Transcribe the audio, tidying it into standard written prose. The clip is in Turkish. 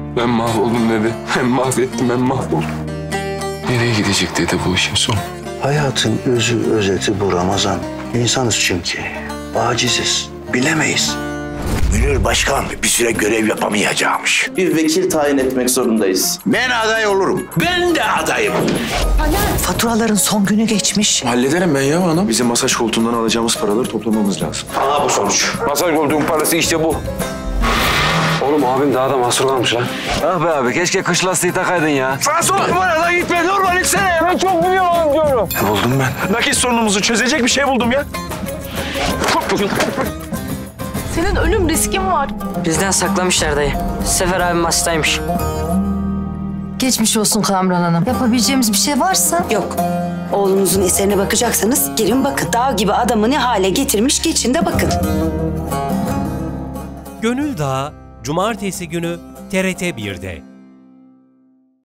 Ben mahvoldum dedi. Hem mahvettim hem mahvoldum. Nereye gidecek dedi bu işin sonu. Hayatın özü özeti bu Ramazan. İnsanız çünkü. Aciziz. Bilemeyiz. Münir Başkan bir süre görev yapamayacakmış. Bir vekil tayin etmek zorundayız. Ben aday olurum. Ben de adayım. Faturaların son günü geçmiş. Hallederim ben ya hanım. Bizim masaj koltuğundan alacağımız paraları toplamamız lazım. Aa bu sonuç. Masaj koltuğun parası işte bu. Oğlum abim daha da mahsur kalmış lan. Ah be abi keşke kış lastiği takaydın ya. Sağa sola numaradan gitme. Normal gitsene ya. Ben çok biliyorum diyorum. Ne buldum ben? Nakit sorunumuzu çözecek bir şey buldum ya. Senin ölüm riskin var. Bizden saklamışlar dayı. Sefer abim hastaymış. Geçmiş olsun Kamran Hanım. Yapabileceğimiz bir şey varsa... Yok. Oğlunuzun eserine bakacaksanız girin bakın. Dağ gibi adamı ne hale getirmiş geçin de bakın. Gönül Dağı Cumartesi günü TRT 1'de.